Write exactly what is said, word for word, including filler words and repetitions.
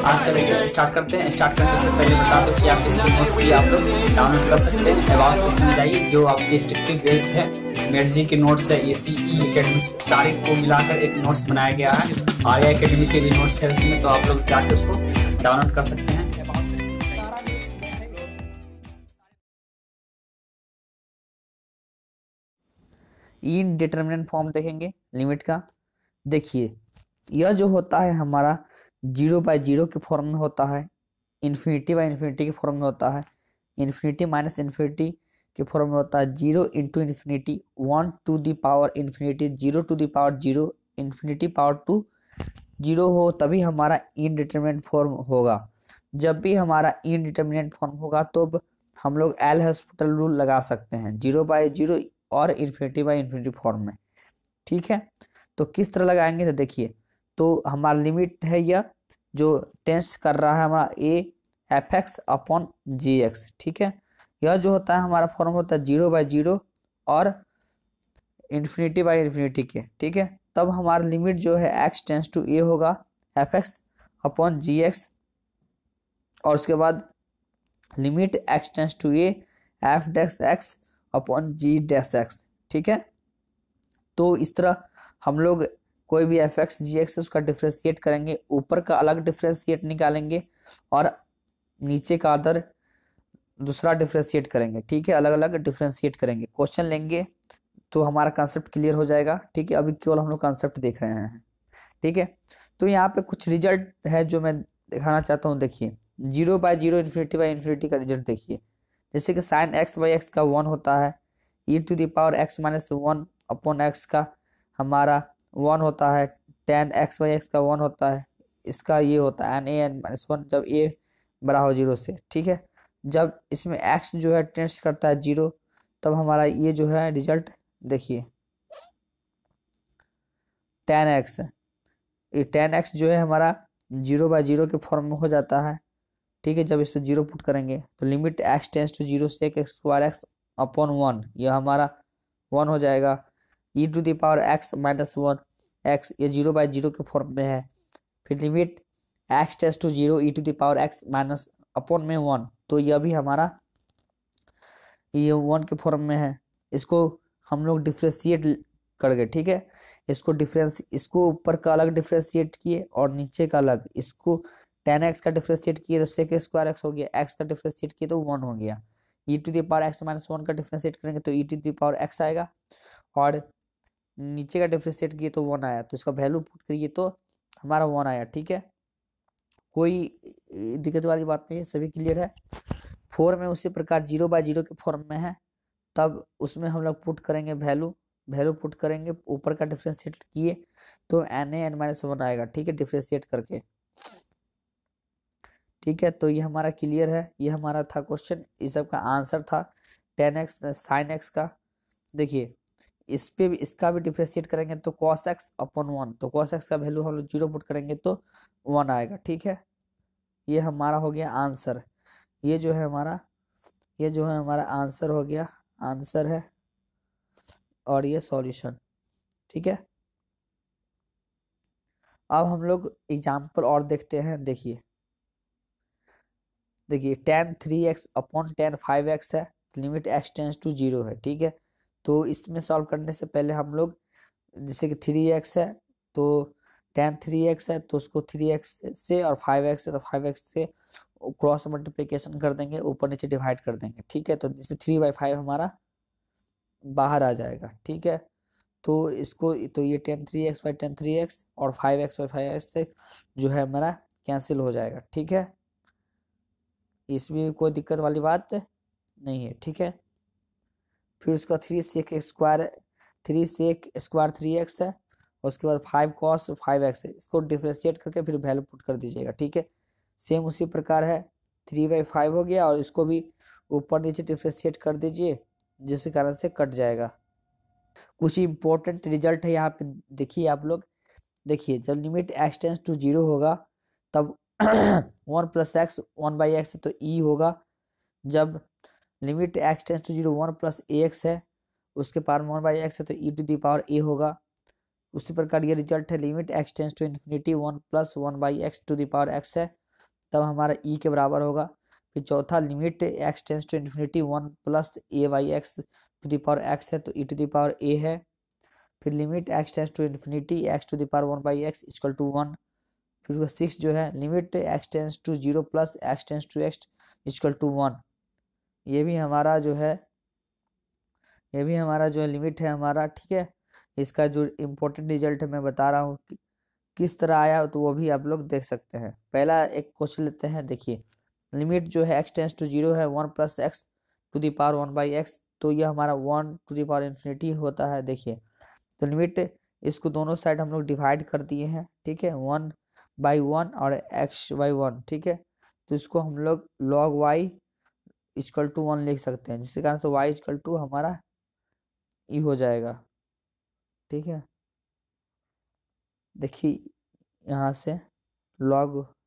आज का video start करते हैं। स्टार्ट करने से पहले बता दो कि आप इसकी नोट्स भी आप लोग डाउनलोड कर सकते हैं। अबाउट सेक्शन में जाइए, जो आपके स्ट्रिक्टली बेस्ड है मेडजी के नोट्स है, ए सी ई एकेडमी सारे को मिलाकर एक नोट्स बनाया गया है। आर्या एकेडमी के भी नोट्स है उसमें, तो आप लोग जाकर उसको डाउनलोड कर सकते हैं। इनडिटरमिनेंट फॉर्म देखेंगे लिमिट का। देखिए यह जो होता है हमारा जीरो बाय जीरो के फॉर्म में होता है, इन्फिनिटी बाय इन्फिनिटी के फॉर्म में होता है, इन्फिनिटी माइनस इन्फिनिटी के फॉर्म में होता है, zero into infinity, one to the power infinity, zero to the power zero, infinity power to zero हो तभी हमारा इनडिटरमिनेंट फॉर्म होगा। जब भी हमारा इनडिटरमिनेंट फॉर्म होगा तो हम लोग एल हॉस्पिटल रूल लगा सकते हैं, जीरो बाय जीरो और इन्फिनिटी बाय इन्फिनिटी फॉर्म में। ठीक है, तो किस तरह लगाएंगे तो देखिए, तो हमारा लिमिट है यह जो टेंस कर रहा है हमारा a f x upon g x. ठीक है, यह जो होता है हमारा फॉर्म होता है जीरो बाय जीरो और इन्फिनिटी बाय इन्फिनिटी के। ठीक है, तब हमारा लिमिट जो है एक्स टेंस टू ए होगा f x upon g x, और उसके बाद limit x tends to a f dash x upon g dash x. ठीक है, तो इस तरह हम लोग कोई भी एफ एक्स जी एक्स उसका डिफ्रेंशिएट करेंगे, ऊपर का अलग डिफ्रेंशिएट निकालेंगे और नीचे का अदर दूसरा डिफ्रेंशिएट करेंगे। ठीक है, अलग अलग डिफ्रेंशिएट करेंगे, क्वेश्चन लेंगे तो हमारा कॉन्सेप्ट क्लियर हो जाएगा। ठीक है, अभी केवल हम लोग कॉन्सेप्ट देख रहे हैं। ठीक है, तो यहाँ पे कुछ रिजल्ट है जो मैं दिखाना चाहता हूँ। देखिए zero by zero infinity by infinity का रिजल्ट देखिए, जैसे कि साइन एक्स बाई एक्स का वन होता है, e to the power x minus one upon x का हमारा वन होता है, टेन एक्स बाई एक्स का वन होता है, इसका ये होता है n a n minus one जब ए बड़ा हो जीरो से। ठीक है, जब इसमें एक्स जो है टेंस करता है जीरो तब हमारा ये जो है रिजल्ट देखिए टेन एक्स, ये टेन एक्स जो है हमारा जीरो बाय जीरो के फॉर्म में हो जाता है। ठीक है, जब इस पर जीरो पुट करेंगे तो limit x tends to zero से x square x upon one, यह हमारा वन हो जाएगा। E to the power x minus one x, ये जीरो बाय जीरो के फॉर्म में है। फिर limit x tends to zero e to the power x minus upon में वन, तो यह भी हमारा ये वन के फॉर्म में है। इसको हम लोग डिफ्रेंशिएट कर गए। ठीक है, इसको डिफरेंस इसको ऊपर का अलग डिफ्रेंशिएट किए और नीचे का अलग, इसको टेन एक्स का डिफ्रेंशिएट किए तो सेक स्क्वायर एक्स हो गया, एक्स का डिफ्रेंशिएट किए तो वन हो गया। E to the power x minus one का डिफ्रेंशिएट करेंगे तो e to the power x आएगा, और नीचे का डिफ्रेंशिएट किए तो वन आया, तो इसका वैल्यू पुट करिए तो हमारा वन आया। ठीक है, कोई दिक्कत वाली बात नहीं है, सभी क्लियर है। फोर में उसी प्रकार जीरो बाय जीरो के फॉर्म में है, तब उसमें हम लोग पुट करेंगे वैल्यू वैल्यू पुट करेंगे, ऊपर का डिफ्रेंशिएट किए तो n a n minus one आएगा। ठीक है, डिफ्रेंशिएट करके। ठीक है, तो ये हमारा क्लियर है, ये हमारा था क्वेश्चन, इस सब का आंसर था टेन एक्स साइन एक्स का। देखिए इस पे भी इसका भी डिफ्रेंशिएट करेंगे तो कॉस एक्स अपॉन वन, तो कॉस एक्स का वैल्यू हम लोग जीरो पुट करेंगे तो वन आएगा। ठीक है, ये हमारा हो गया आंसर, ये जो है हमारा ये जो है हमारा आंसर हो गया, आंसर है और ये सॉल्यूशन। ठीक है, अब हम लोग एग्जाम्पल और देखते हैं। देखिए देखिए tan three x upon tan five x है, limit x tends to zero है। ठीक है, तो इसमें सॉल्व करने से पहले हम लोग जैसे कि थ्री एक्स है तो टेन थ्री एक्स है तो उसको थ्री एक्स से, और फाइव एक्स है तो फाइव एक्स से क्रॉस मल्टीप्लिकेशन कर देंगे, ऊपर नीचे डिवाइड कर देंगे। ठीक है, तो जैसे थ्री बाई फाइव हमारा बाहर आ जाएगा। ठीक है, तो इसको तो ये tan three x by tan three x और five x by five x से जो है हमारा कैंसिल हो जाएगा। ठीक है, इसमें कोई दिक्कत वाली बात नहीं है। ठीक है, फिर उसका three sec square three sec square three x है, उसके बाद फाइव कॉस फाइव एक्स है, इसको डिफ्रेंशिएट करके फिर वैल्यू पुट कर दीजिएगा। ठीक है, सेम उसी प्रकार है, थ्री बाई फाइव हो गया और इसको भी ऊपर नीचे डिफ्रेंशिएट कर दीजिए, जिसके कारण से कट जाएगा। कुछ इंपॉर्टेंट रिजल्ट है यहाँ पे, देखिए आप लोग। देखिए जब limit x tends to zero होगा तब one plus x one by x है तो ई होगा। जब limit x tends to zero one plus a x है, उसके पावर वन बाई एक्स है तो ई टू दी पावर ए होगा। उसी प्रकार ये रिजल्ट है, limit x tends to infinity one plus one by x to the power x है तब हमारा ई के बराबर होगा। फिर चौथा limit x tends to infinity one plus a by x to the power x है तो e to the power a है। फिर limit x tends to infinity x to the power one by x equal to one. फिर उसका six जो है limit x tends to zero plus x tends to x equal to one. ये भी हमारा जो है ये भी हमारा जो है लिमिट है हमारा, ठीक है। इसका जो इम्पोर्टेंट रिजल्ट है मैं बता रहा हूँ कि किस तरह आया, तो वो भी आप लोग देख सकते हैं। पहला एक क्वेश्चन लेते हैं, देखिए लिमिट जो है एक्स टेंस टू जीरो है one plus x to the power one by x, तो यह हमारा one to the power infinity होता है। देखिए तो लिमिट इसको दोनों साइड हम लोग डिवाइड कर दिए हैं, ठीक है, वन बाई वन और एक्स बाई वन, ठीक है। तो इसको हम लोग log y equal to one लिख सकते हैं, जिसके कारण से वाई इक्वल टू हमारा ई हो जाएगा, ठीक है। देखिए यहाँ से लॉग